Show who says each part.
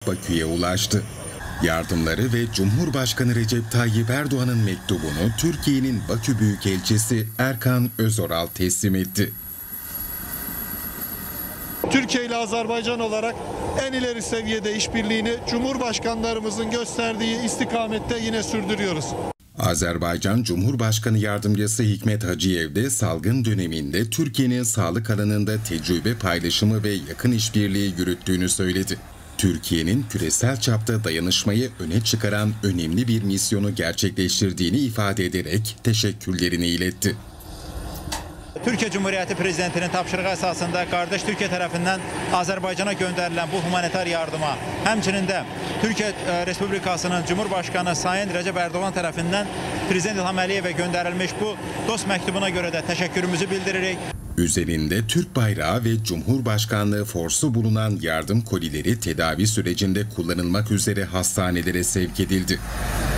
Speaker 1: Bakü'ye ulaştı. Yardımları ve Cumhurbaşkanı Recep Tayyip Erdoğan'ın mektubunu Türkiye'nin Bakü Büyükelçisi Erkan Özoral teslim etti.
Speaker 2: Türkiye ile Azerbaycan olarak en ileri seviyede işbirliğini Cumhurbaşkanlarımızın gösterdiği istikamette yine sürdürüyoruz.
Speaker 1: Azerbaycan Cumhurbaşkanı Yardımcısı Hikmet Hacıyev de salgın döneminde Türkiye'nin sağlık alanında tecrübe paylaşımı ve yakın işbirliği yürüttüğünü söyledi. Türkiye'nin küresel çapta dayanışmayı öne çıkaran önemli bir misyonu gerçekleştirdiğini ifade ederek teşekkürlerini iletti.
Speaker 3: Türkiye Cumhuriyeti Prezidentinin tapşırığı əsasında qardaş Türkiye tərəfindən Azərbaycana göndərilən bu humanitar yardıma, həmçinin də Türkiye Respublikasının Cumhurbaşkanı Sayın Recep Erdoğan tərəfindən Prezident İlham Əliyevə göndərilmiş bu dost məktubuna görə də təşəkkürümüzü bildiririk.
Speaker 1: Üzerinde Türk bayrağı ve Cumhurbaşkanlığı forsu bulunan yardım kolileri tedavi sürecinde kullanılmak üzere hastanelere sevk edildi.